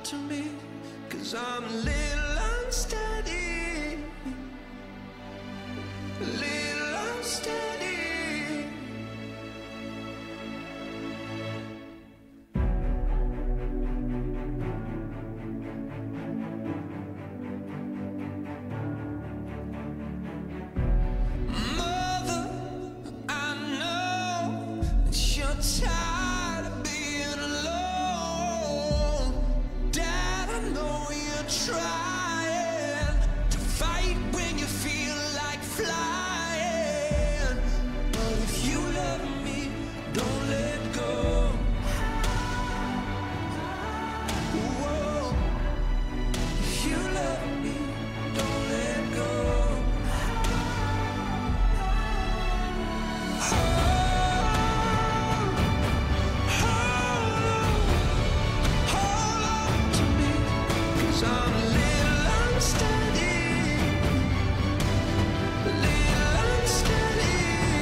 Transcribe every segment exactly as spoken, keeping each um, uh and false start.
to me, 'cause I'm a little unsteady, a little unsteady. Mother, I know that you're tired of being alone. Dad, I know you're trying to fight when you feel like flying. But if you love me, don't let go. Whoa. If you love me, don't let go. Hold on to me, 'cause I'm a little unsteady, a little unsteady.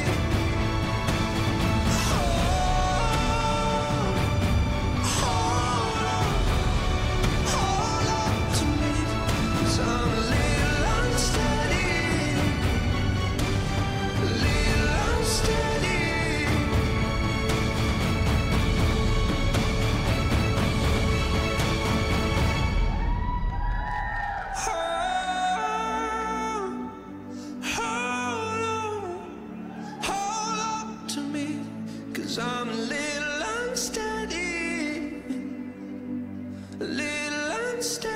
Hold, hold on, hold on to me, 'cause I'm a little unsteady, a little unsteady. Hold, hold on, hold on to me, 'cause I'm a little unsteady, a little unsteady.